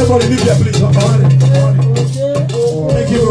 Everybody leave there, please. Thank you.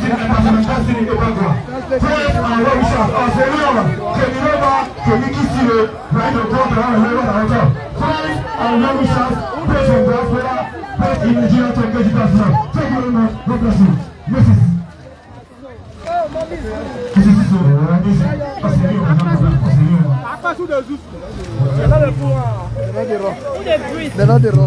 Praise and worship. right to go to our level hotel. Fans and well-wishers based on diaspora, based in Nigeria to engage with us now. Thank you very much. God bless you. Mrs. They're not the wrong.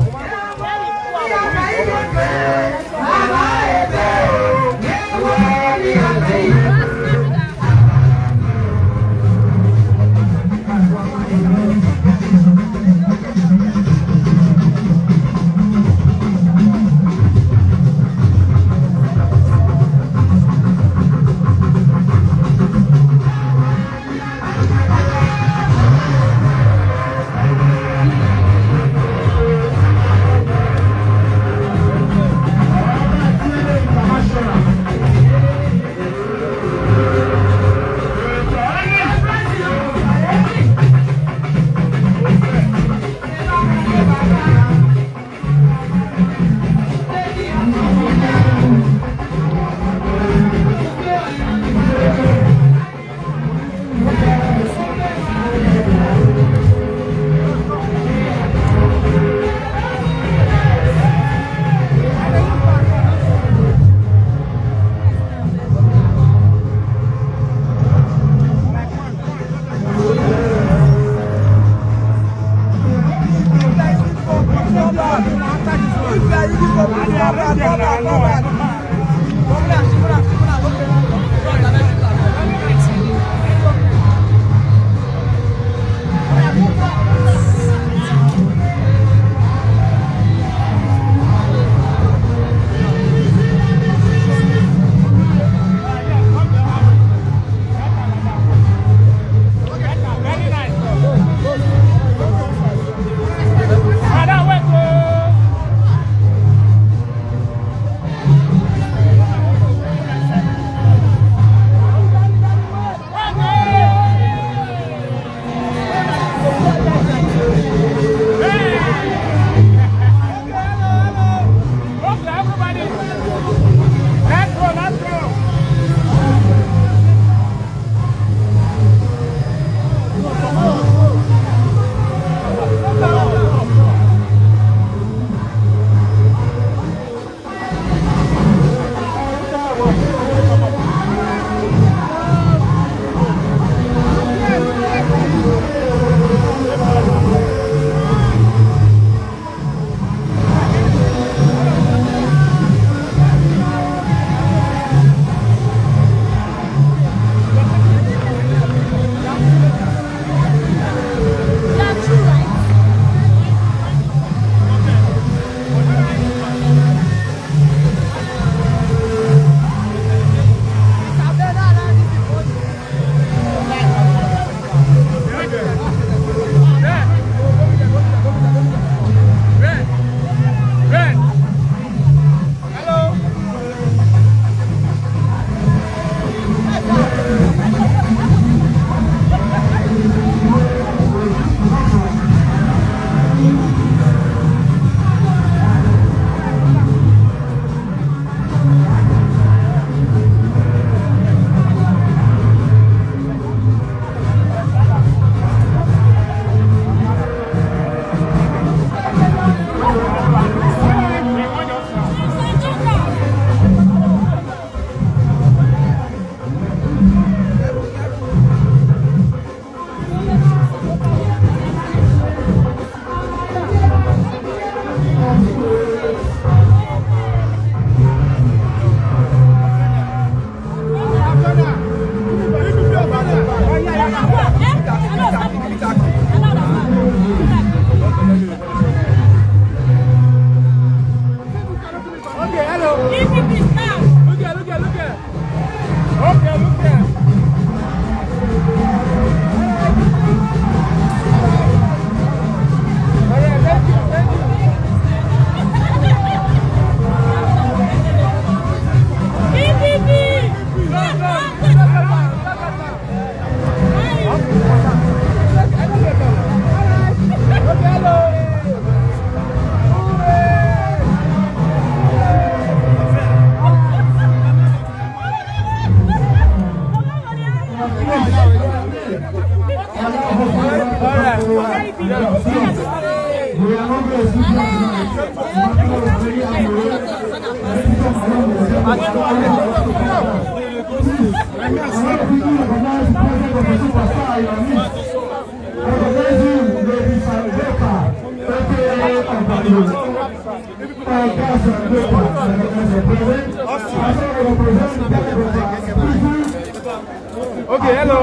Okay, hello.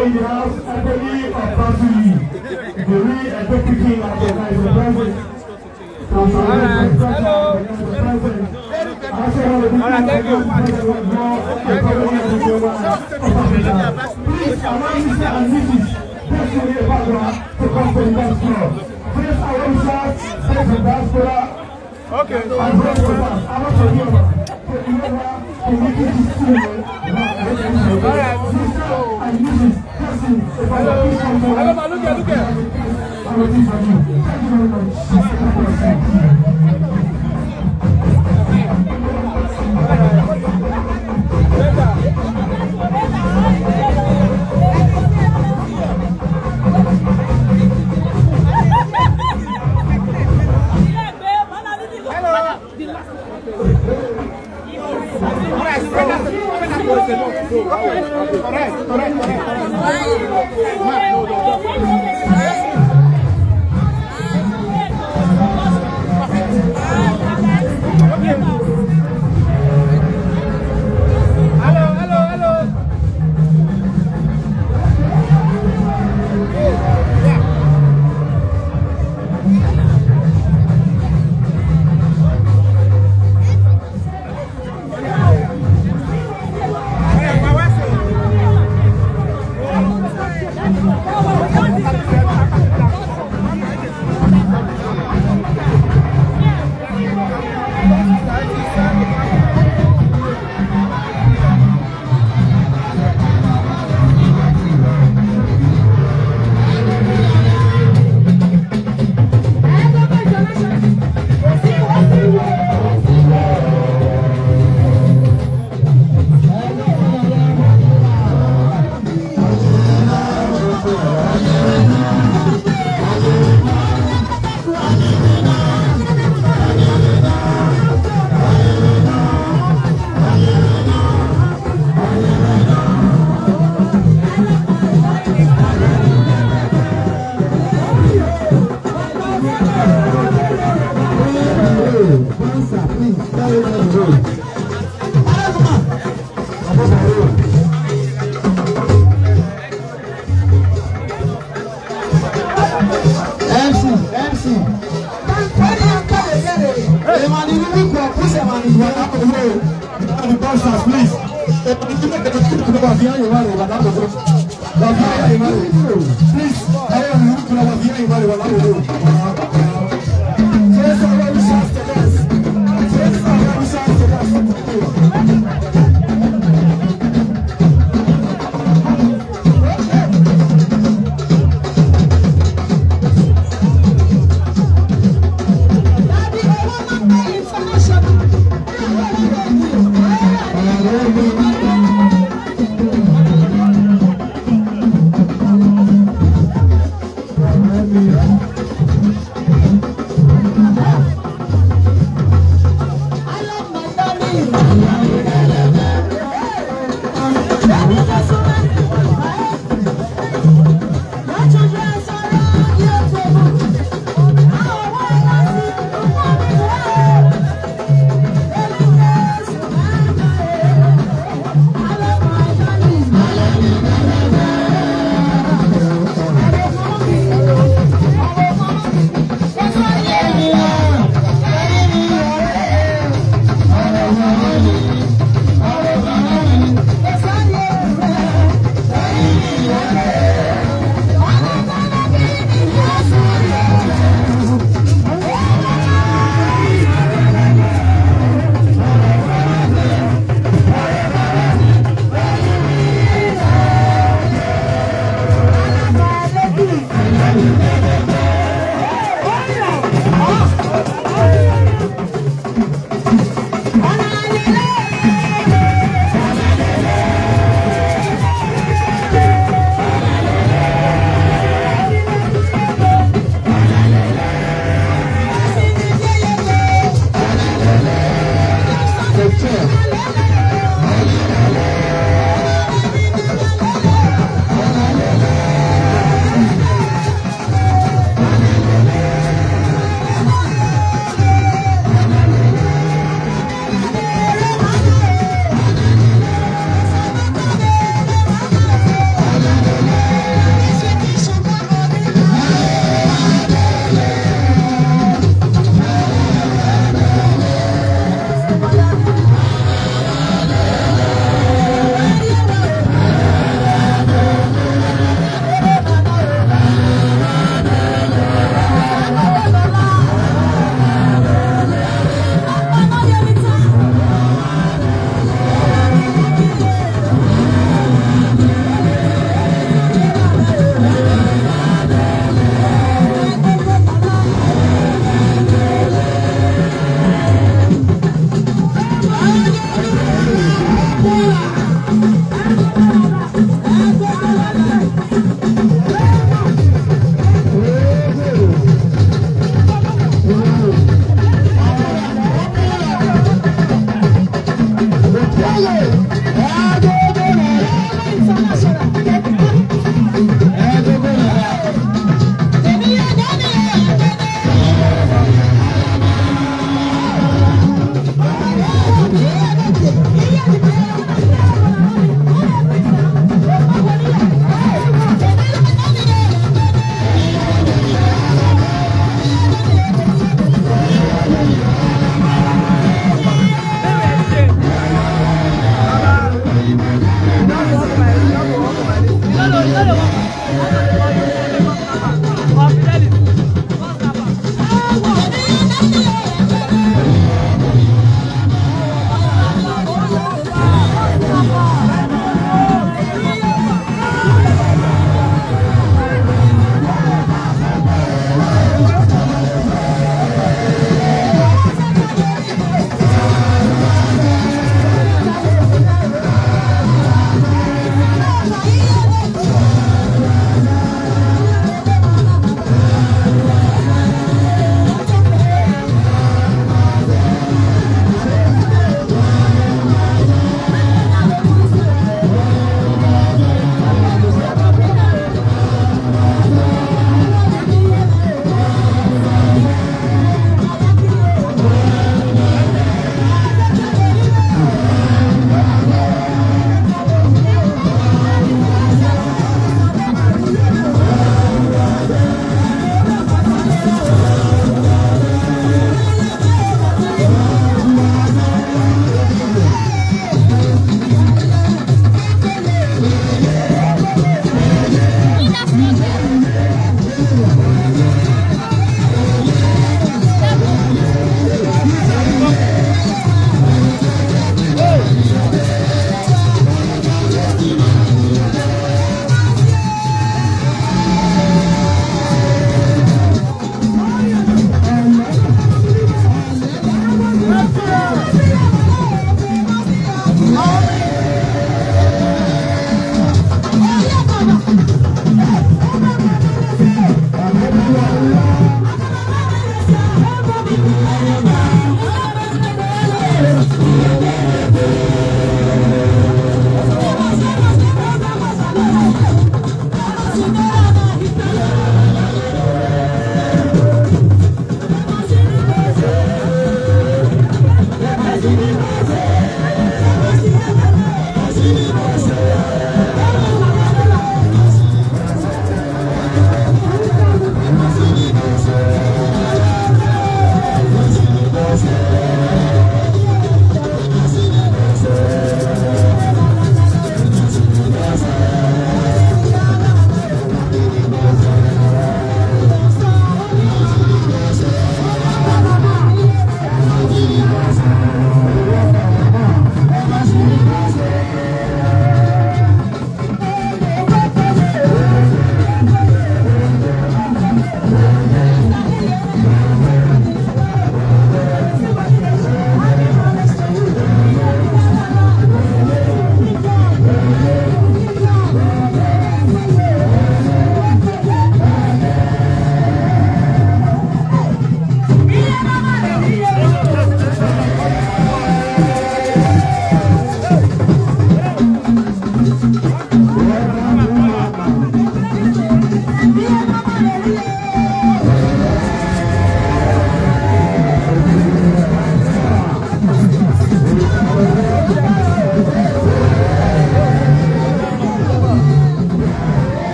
Hello. Alright, thank you. Okay. Hello, look here.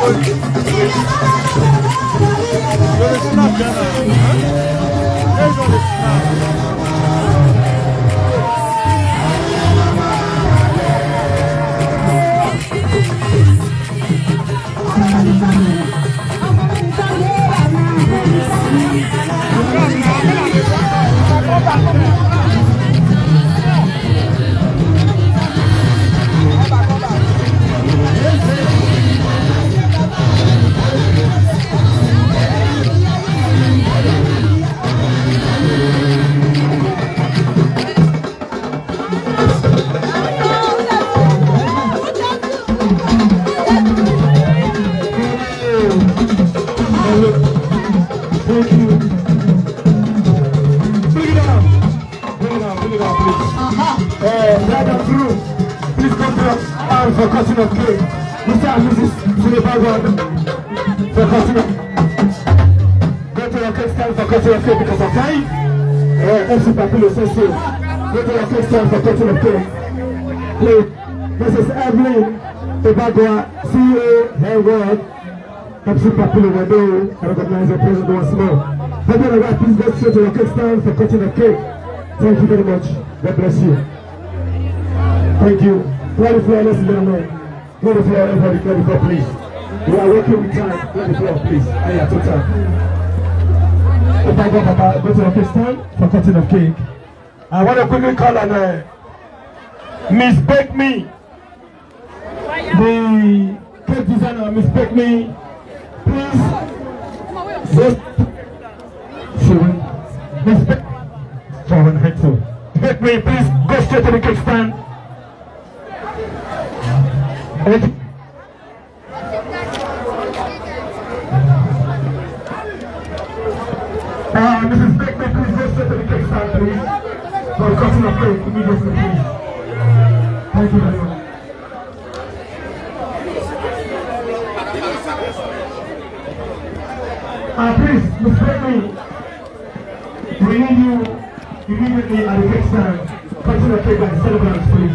For cutting of cake. Mr. and Mrs. Sullivan for cutting of go to your cake stand for cutting of cake because of time. MC Papilo says so. Go to your cake stand for cutting of cake. Please, Mrs. Evelyn Ibagwa, CEO, Hair World, MC Papilo Wado, I recognize the president once more. But then please go straight to your cake stand for cutting of cake. Thank you very much. God bless you. Thank you. Clear the floor, ladies and gentlemen. Clear the floor, everybody, clear the floor, please. We are working with time. Clear the floor, please. Aya, total. Papa, go to the cake stand for cutting of cake. I want to quickly call on Miss Bake Me, the cake designer, Miss Bake Me. Please, Miss Bake Me, please go straight to the cake stand. Mrs. Beckman, please go straight to the cake stand, please. For cutting of cake immediately, please. Thank you very much. Please, Ms. Beckman, we need you immediately at the cake stand. Cutting of cake by the celebrants, please.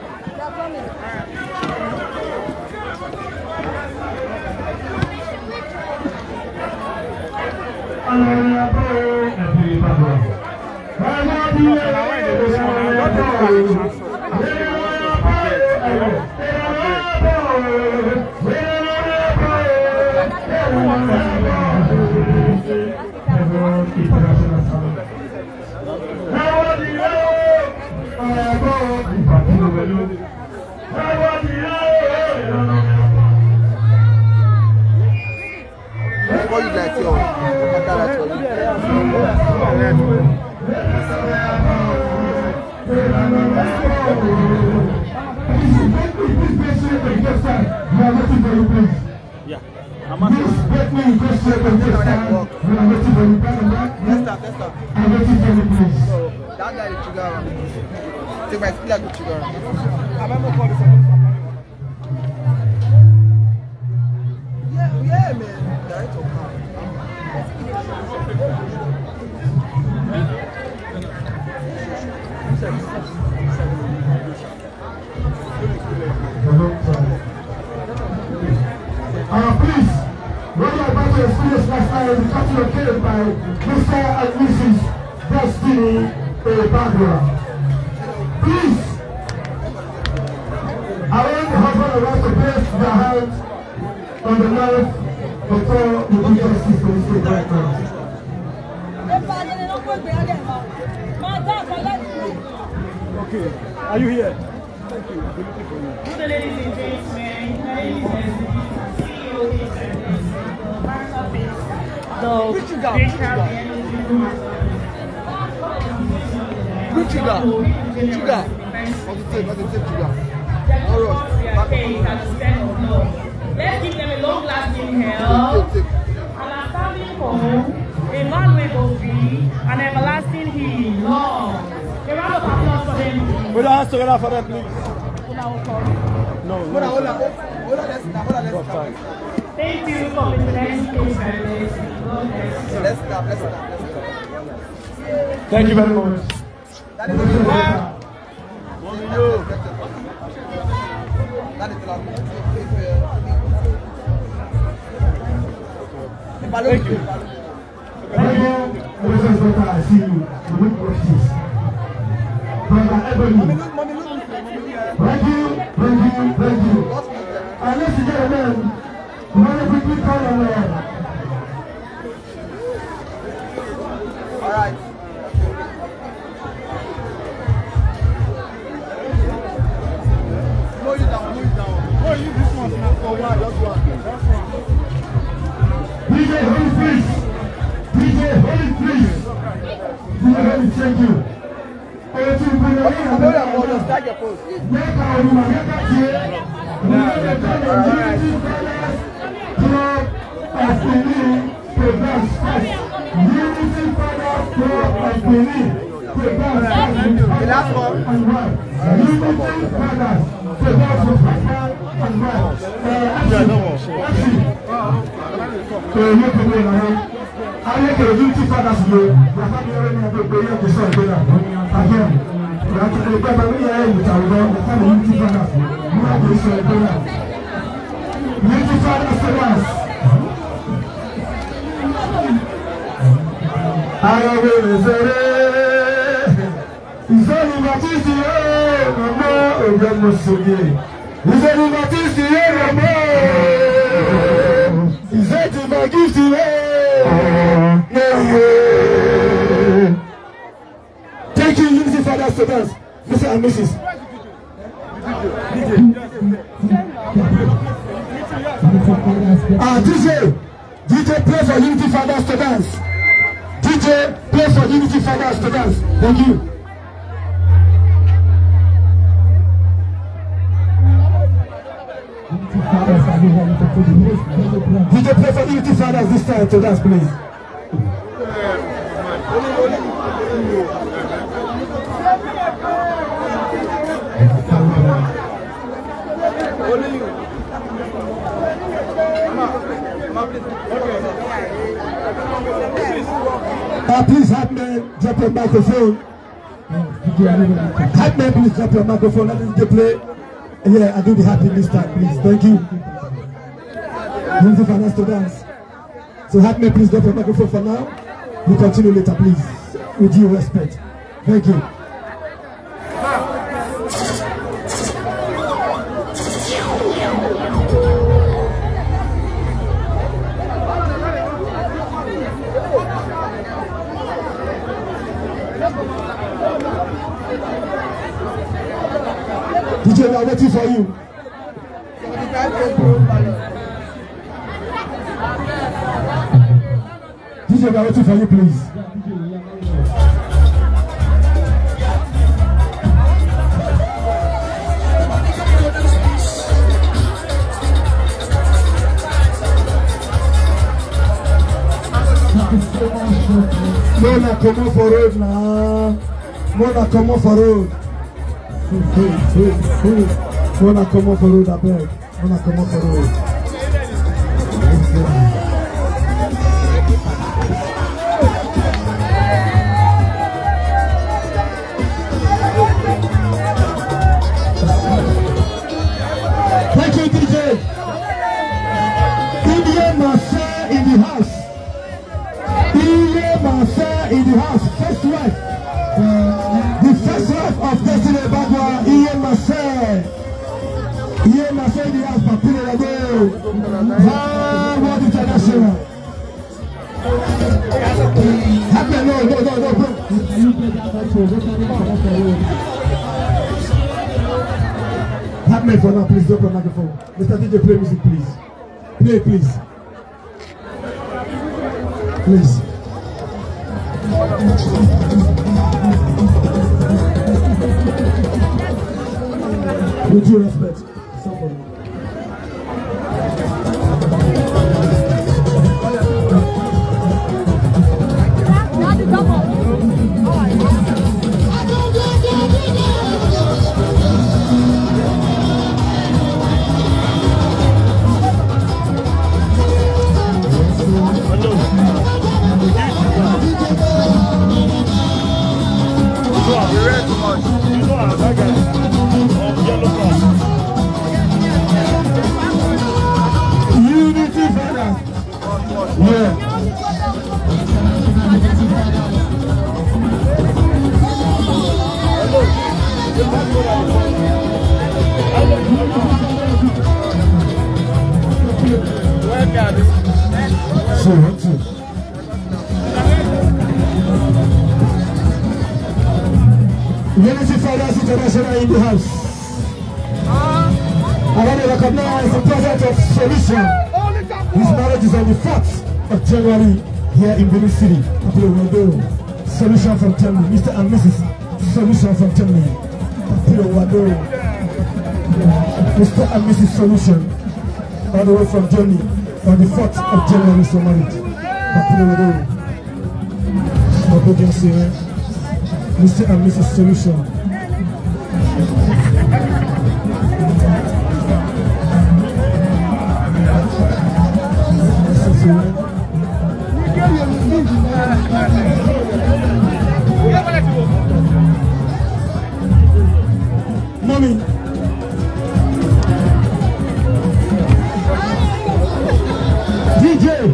What you like, yo? Yeah. I'm waiting for you, please. That guy is sugar. Take my skill to sugar. Yeah, man. Direct or please, what you are about to experience last night is cutting of cake by Mr. and Mrs. Destiny Ibagwa. Please, I want the husband and wife to place their hands on the knife before we do justice to this cake right now. Okay, are you here? Thank you. Good ladies and gentlemen, let's give them a long-lasting health, an outstanding home, a valuable fee, an everlasting healing. Lord, a round of applause for them. Put our hands together for them, please. No. Thank you for the next case. Let's stop. Thank you very much. That is the Thank you. Thank you. I see you. Brother Ebony. Thank you. And ladies and gentlemen, we want to quickly call on All right. Slow you down. Oh, you this one now. Oh, wow, just one. DJ Holy Priest. Thank you. Start your post. The last one. I like the unity fathers here. We have already had a prayer to say again. We have to go back and we are with our God. We have unity fathers. We have to say again. Unity fathers to us. I will say, it's only what is the air, no more. Is only what is the air, no more. Is that if I give the air? Thank you, Unity Fathers to dance, Mr. and Mrs. DJ, play for Unity Fathers to dance. DJ, play for Unity Fathers to dance. Thank you. DJ, play for Unity Fathers this time to dance, please. Please help me drop your microphone. Help me please drop your microphone. Let me play. Yeah, I do the happy this time, please. Thank you. Unity Fathers to dance. So help me please drop your microphone for now. We continue later, please. With due respect. Thank you. DJ, we are waiting for you. DJ, we are waiting for you, please. Mona, come on for road now. Mona, come on for road. Mona, come on for road, I beg. Mona, come on for road. Thank you, DJ. Indian Marcel in the house. Indian Marcel in the house. First wife. The first wife of Destiny Bagua, Ian Marcel. Ian Marcel in the house, Papilla Lago. Harvard International. Happen, no, bro. Happen for now, please, drop your microphone. Mr. DJ, play music, please. Play, please. Please. With due respect, somebody. You know, that guy, yellow cross. Unity Fathers International in the house. I want to recognize the presence of Solution. His marriage is on the 4th of January here in Benin City. Solution from Germany. Mr. and Mrs. Solution from Germany. Mr. and Mrs. Solution, all the way from Germany, on the 4th of January, so married. Mr. and Mrs. Solution. Mommy. DJ,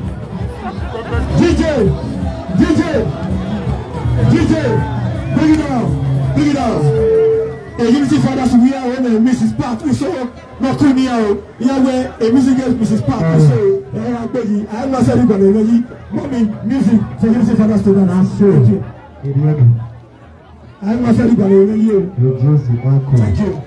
bring it down. A Unity Fathers we are when Mrs. Park we saw not coming out. Here a music girl Mrs. Park we saw. I must say mommy music for Unity Fathers to dance. I must say thank you.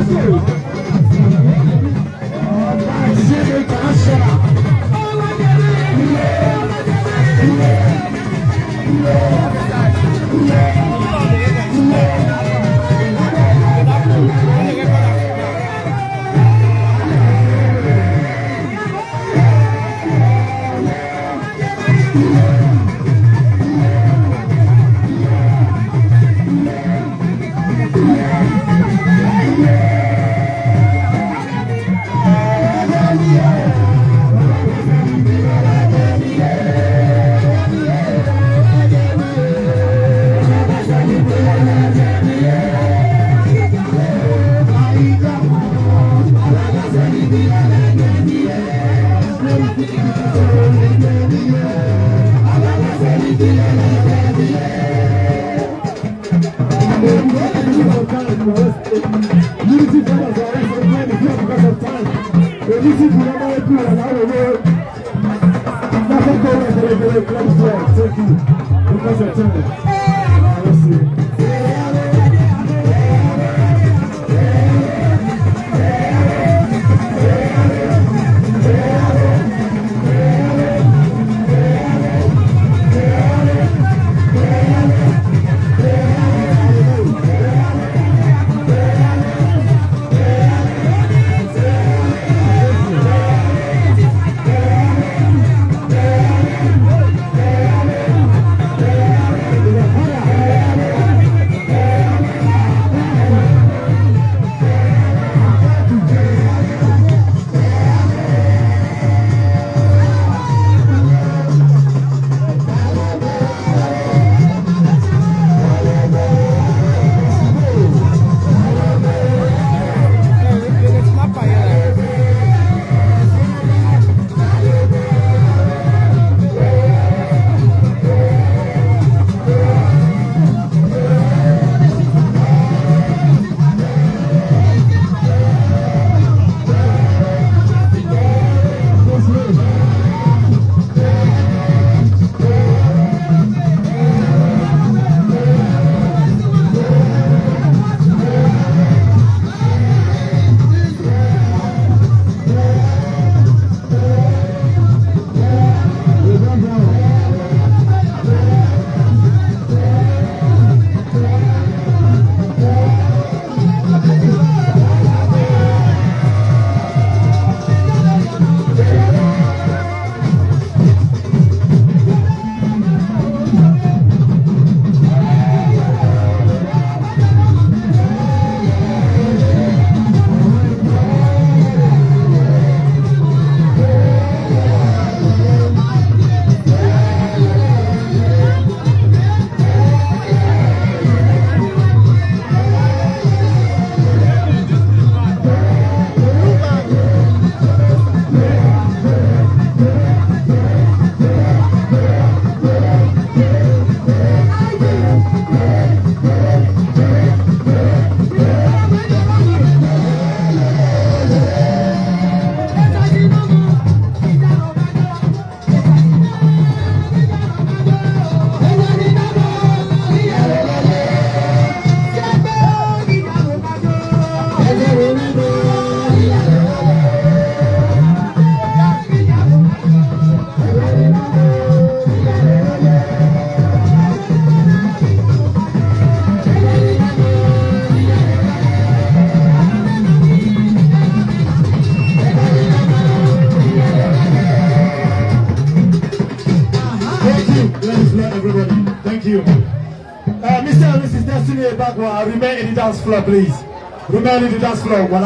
Remain in the dance floor, please. Remain in the dance floor. I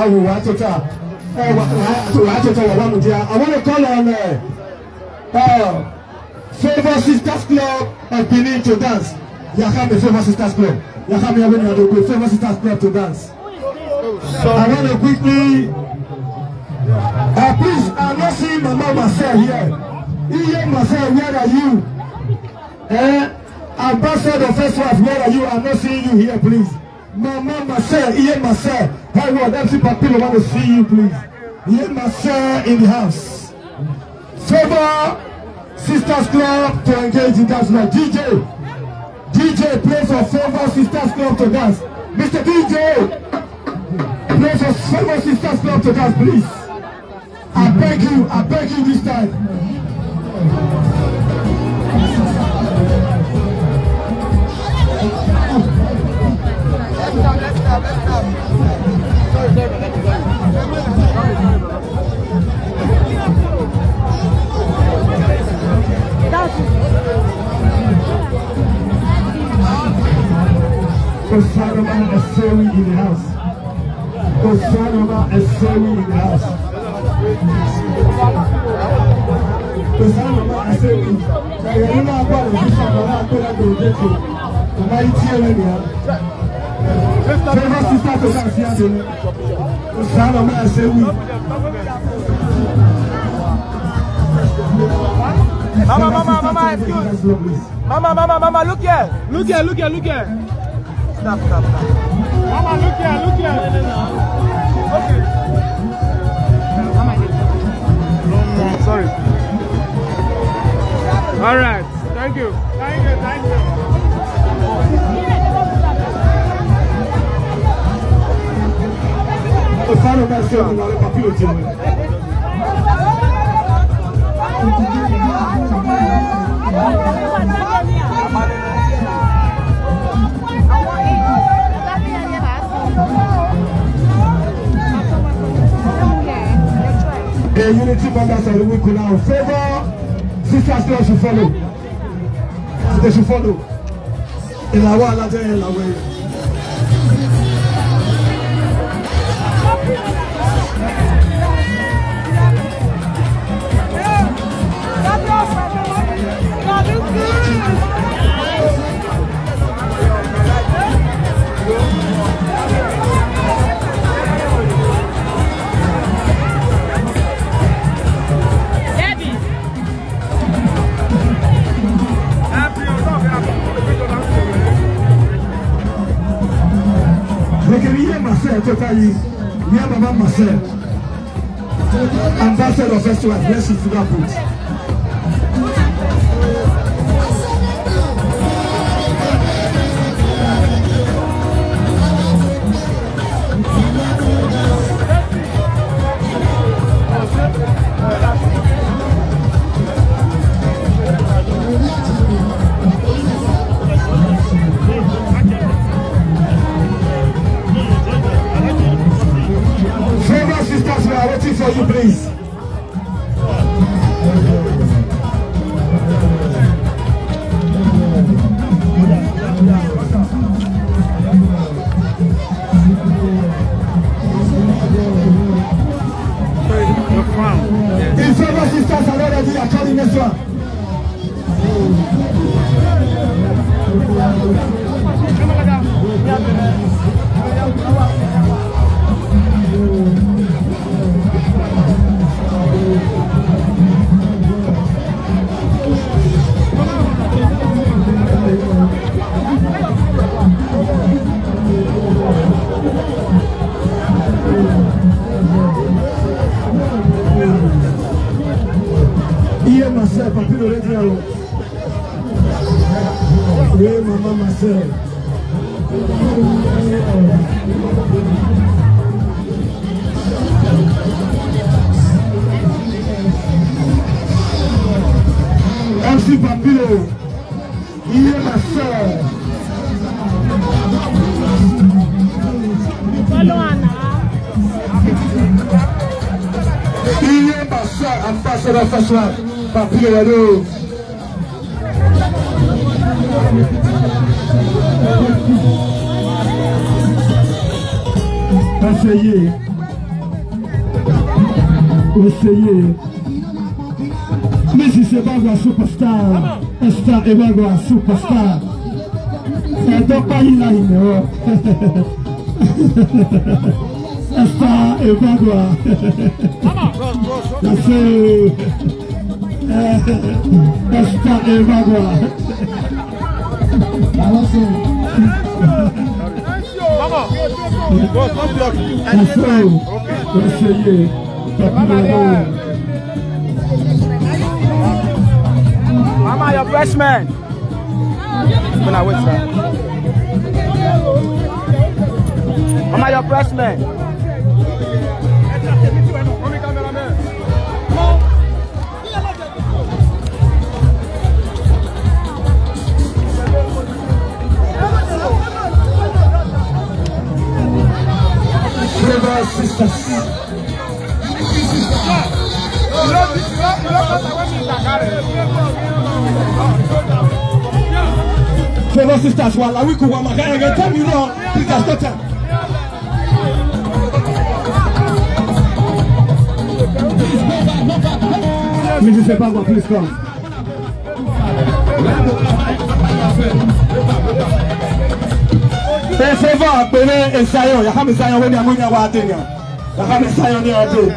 want to call on Favor Sisters Club of Benin to dance. Yakame Favor Sisters Club. Yakame Favor Sisters Club to dance. I want to quickly, please, I'm not seeing Mama Marcel here. Iye Marcel, where are you? Ambassador First Wife, where are you? I'm not seeing you here, please. Mama Marcel, Iye Marcel. Hey, what? MC Papilo want to see you, please. Iye Marcel in the house. Favor Sisters Club to engage in dance now. DJ, play for Favor Sisters Club to dance. Mr. DJ, Let us famous sisters club to dance, please. I beg you this time. Let's stop. Sorry. Osanoma Eseri in the house. Osanoma Eseri in the house. Osanoma Eseri. You know about the sister to dance here. Osanoma Eseri. Mama, look here. Stop. Mama, look here. Okay. Sorry. All right. Thank you. Osanoma Eseri dans le papier au The unity members of the week now favor sisters club should follow. They should follow. In our way. Totally, near Mama Marcel, ambassador of festival, bless you to that put. Sisters, we are waiting for you, please. If favor sisters are ready, I'm calling this one. Here myself, I feel already now. Here Mama myself. MC Papilo. Here myself. Follow Anna. Here myself, ambassador first one. Papilo, hello. Essayez. Mais si c'est pas un superstar, un star et pas un superstar. Ça ne doit pas y aller, un star et pas un star et Mama, your freshman. When I wait, sir. Mama, your freshman. sisters. Fellow sisters, while I will go on my guy again, tell me wrong, please just stop time. Mrs. Sebagwa, please come. They say, "Va, pele ensayo. Ya kami ensayo when ya munya wa tenya. Ya kami ensayo ni ade."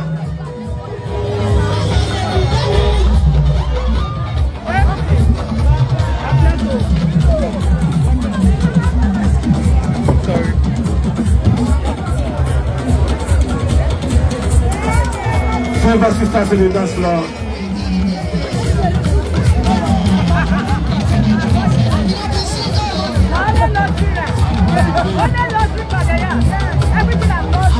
Silver sisters in the dance floor. Everything I'm not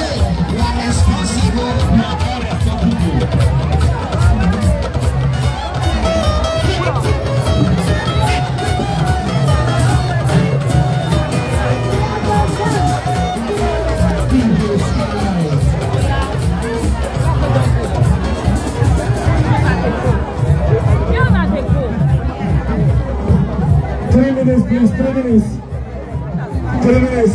Please, 3 minutes. 3 minutes.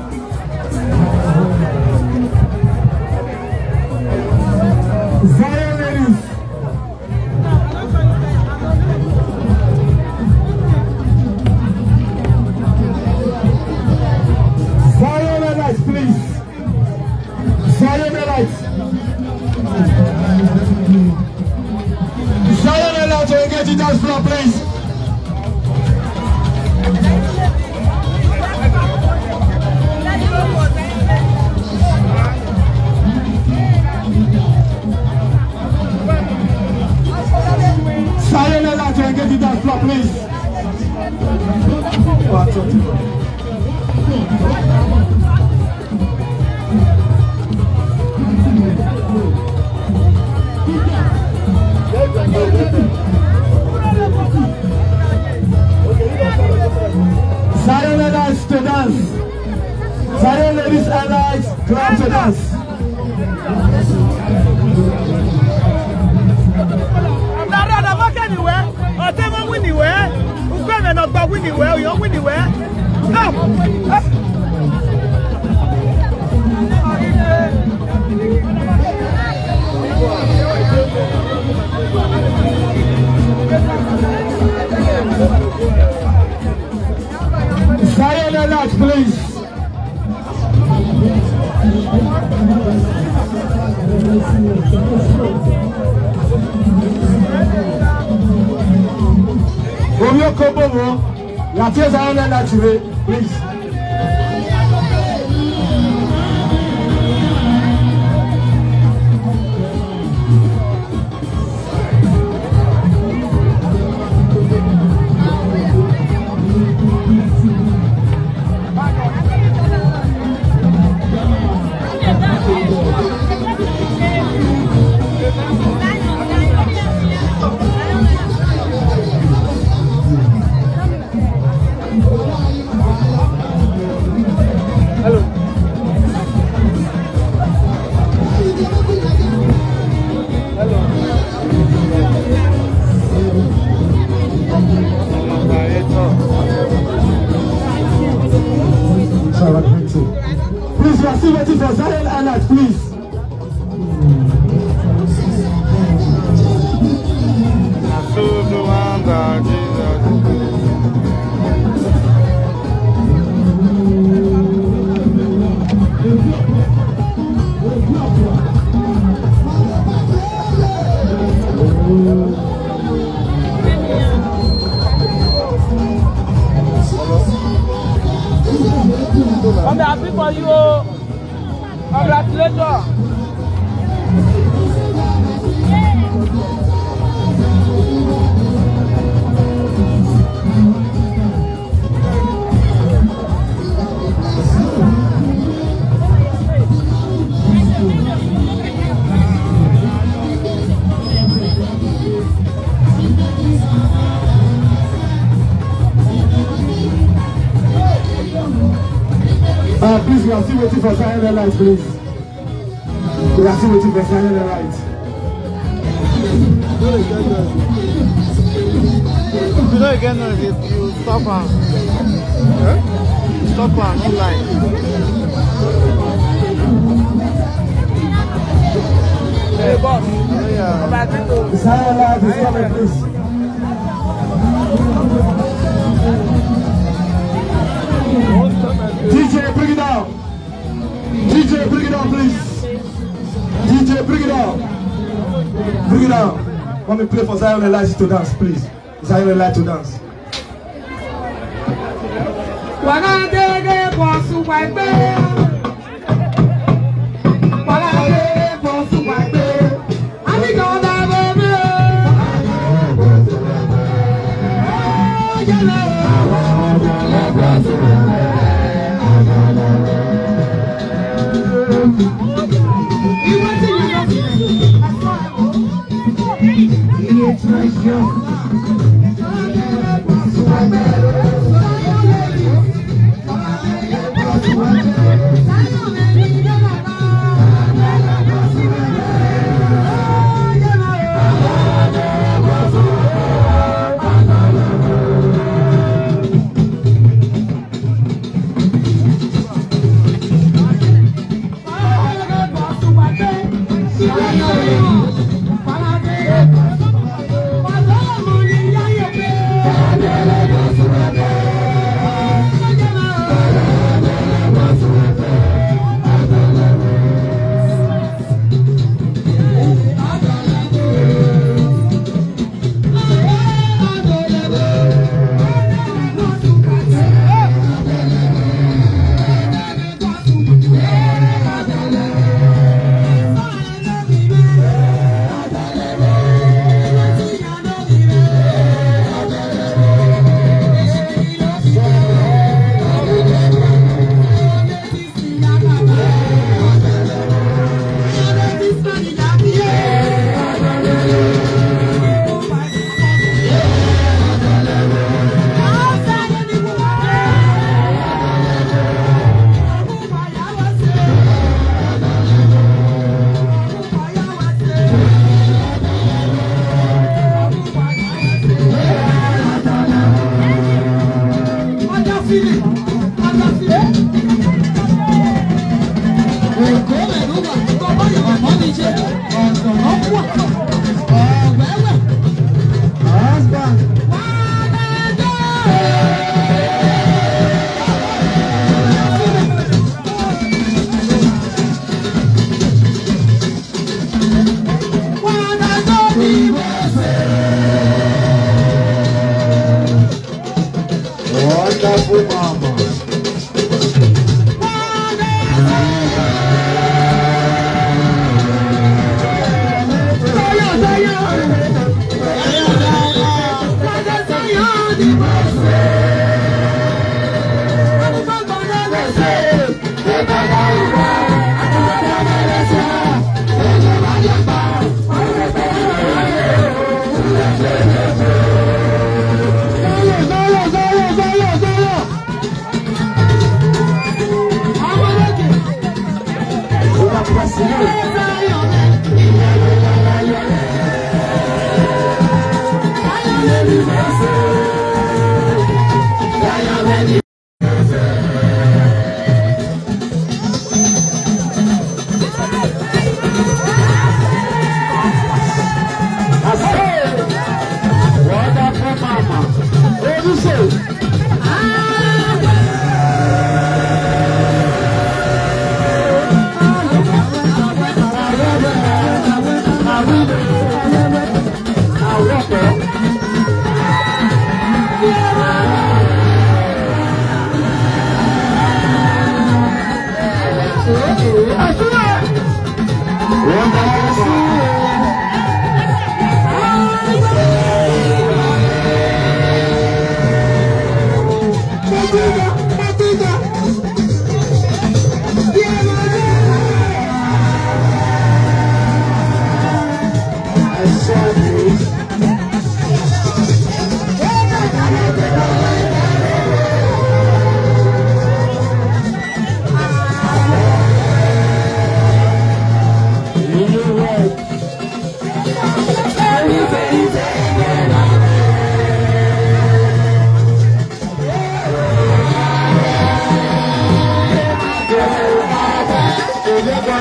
Zion ladies. Zion lights, please. Zion lights. Zion lights, will get to dance floor, please. Zion lights, will get to dance floor, please. Zion lights to dance. Zion ladies and lights, clap to dance. Zion lights, please. Romeo Kobomo, la pièce à un naturel, please. Please, we are still waiting for Zion Alert, please. I'm happy for you. Congratulations. Please, we are still waiting for Zion Lights, please. We are still waiting for Zion the right. You know again if you stop and stop and online. Hey boss. Yeah. Zion live is coming, please. DJ, bring it down. DJ, bring it down, please. DJ, bring it down. Bring it down. Want me to play for Zion Elijah to dance, please. Zion Elijah to dance.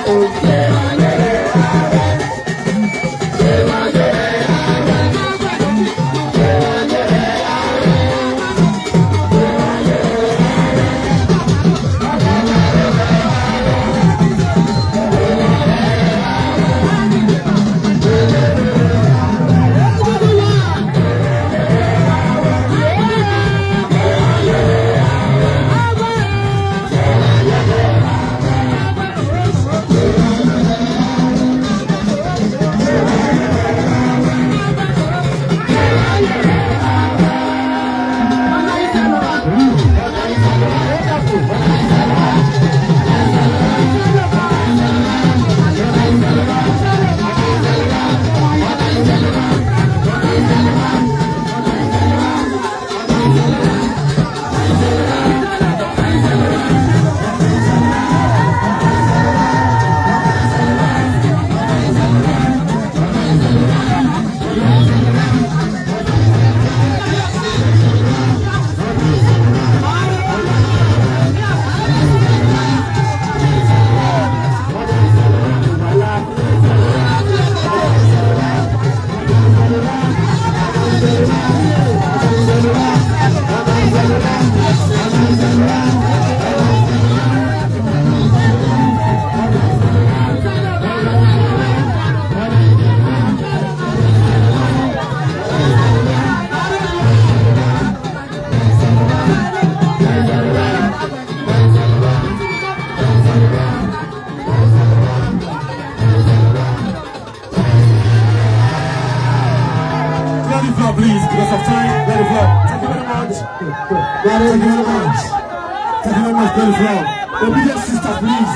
Please, because of time, let it flow. Thank you very much. Thank you very much. Thank you very much, let it flow. Obedient sister, please.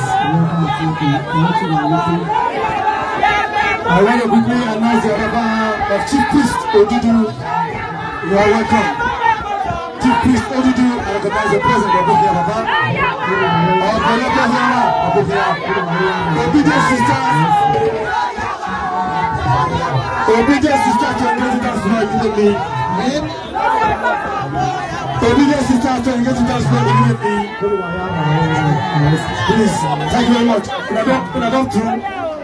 I want to quickly announce the arrival of Chief Priest Odudu. You are welcome. Chief Priest Odudu, I recognize the presence of Odudu Baba. Obedient sister. Obedient sister to engage in dance floor immediately. Obedient sister to engage in dance floor immediately. Please, thank you very much. When I don't through.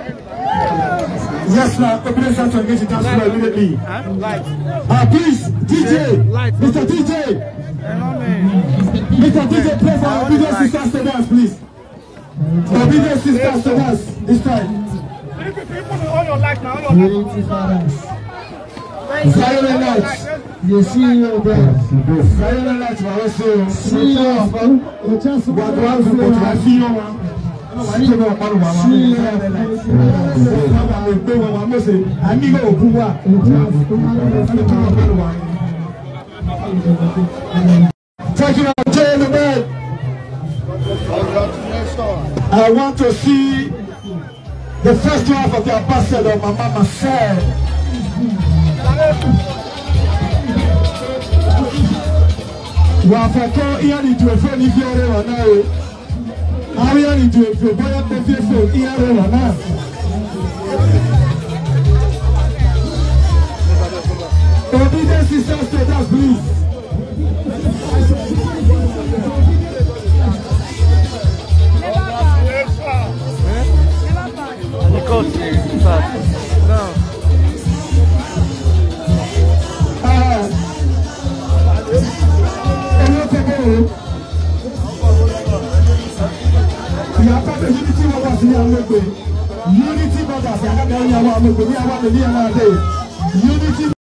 Yes, now, obedient sister to engage in dance floor immediately. Please, DJ, Mr. DJ. Mr. DJ, play for obedient sisters to dance, please. Obedient sisters to dance this time. On your light now, on your light. Silent lights. You see your dance. Silent lights, my also. See your just what one for my feel. Thank you, gentlemen. I want to see the first half of the ambassador, Mama Marcel. Wafako iyani tuwefe ni fiore wanawe. Hawi yani tuwefe boya tefefo iyare wana. Obedient sisters to dance, please. Unity brothers, unity